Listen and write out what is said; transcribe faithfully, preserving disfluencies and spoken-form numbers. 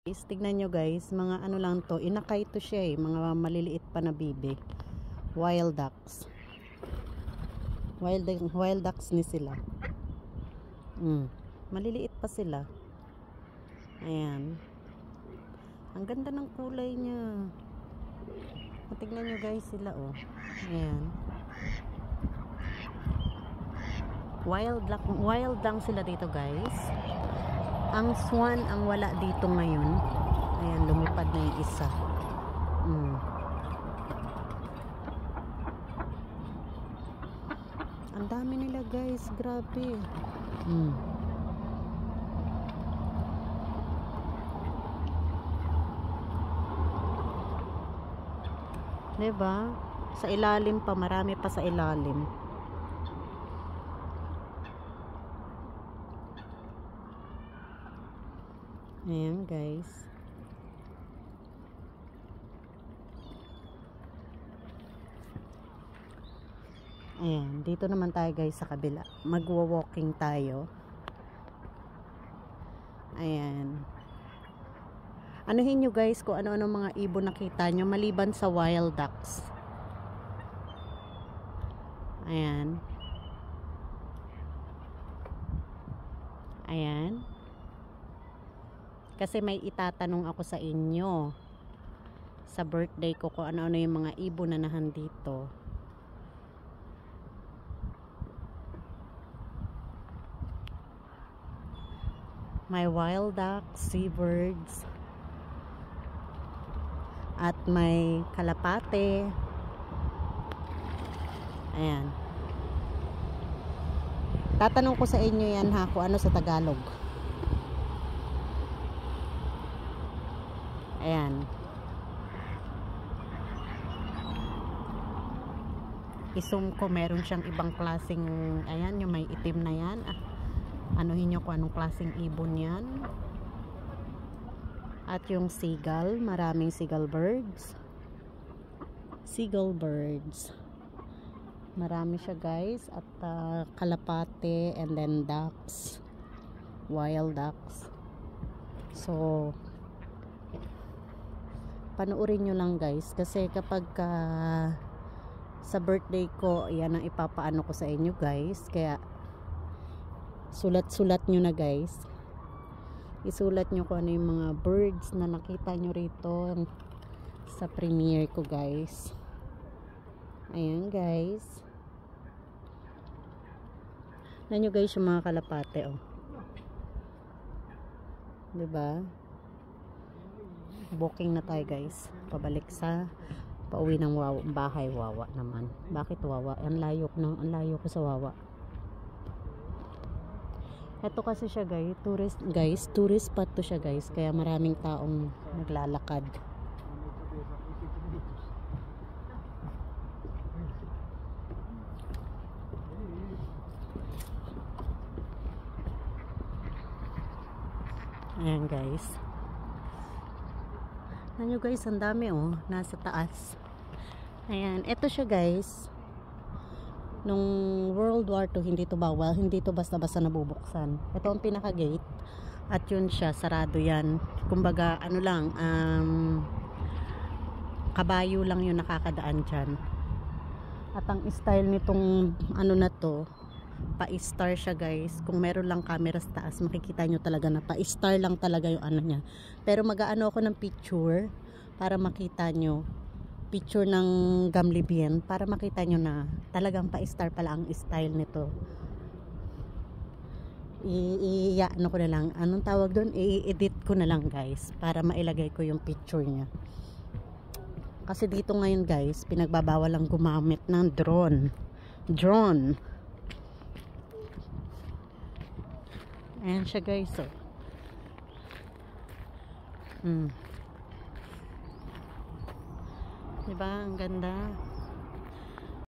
Guys, tignan nyo guys, mga ano lang to, inakay to siya eh, mga maliliit pa na bibi. Wild ducks. Wild, wild ducks ni sila. Mm, maliliit pa sila. Ayan. Ang ganda ng kulay niya. Tignan nyo guys sila oh. Ayan. Wild duck, wild lang sila dito guys. Ang swan ang wala dito ngayon. Ayan, lumipad na yung isa. Mm. Ang dami nila guys, grabe. Mm. Diba? Sa ilalim pa, marami pa sa ilalim. Ayan guys. Ayan, dito naman tayo guys sa kabila. Magwa-walking tayo. Ayan. Anuhin nyo guys kung ano-ano mga ibon nakita nyo maliban sa wild ducks. Ayan. Ayan. Kasi may itatanong ako sa inyo sa birthday ko kung ano-ano yung mga ibon na nahandito. May wild ducks, seabirds, at may kalapate. Ayan. Tatanong ko sa inyo yan ha kung ano sa Tagalog. Ayan. I-zoom ko, meron siyang ibang klaseng, ayan, yung may itim na yan. Ah, anuhin nyo kung anong klaseng ibon yan. At yung seagull, maraming seagull birds. Seagull birds. Marami siya guys. At uh, kalapate and then ducks. Wild ducks. So, panoorin nyo lang guys kasi kapag uh, sa birthday ko yan ang ipapaano ko sa inyo guys, kaya sulat-sulat nyo na guys, isulat nyo kung ano yung mga birds na nakita nyo rito sa premiere ko guys. Ayan guys, na nyo guys yung mga kalapate oh, diba? Booking na tayo guys, pabalik sa pauwi ng wawa, bahay. Wawa naman, bakit wawa? Ang layo, no? Ang layo ko sa wawa. Ito kasi siya guys, tourist guys, tourist spot to siya guys, kaya maraming taong naglalakad. Ayan guys. Ano guys, ang dami oh, nasa taas. Ayan, eto siya guys. Nung World War Two, hindi to bawal, hindi to basta-basta nabubuksan. Ito ang pinaka-gate. At yun siya, sarado yan. Kumbaga, ano lang, um, kabayo lang yung nakakadaan dyan. At ang style nitong, ano na to, pa-star siya guys. Kung meron lang camera sa taas, makikita nyo talaga na pa-star lang talaga yung ano niya. Pero mag-aano ako ng picture para makita nyo, picture ng Gamlebien, para makita nyo na talagang pa-star pala ang style nito. I-ano ko na lang, anong tawag doon, i-edit ko na lang guys para mailagay ko yung picture niya. Kasi dito ngayon guys, pinagbabawal lang gumamit ng drone. Drone. Ayan siya guys oh. Hmm. Diba? Ang ganda.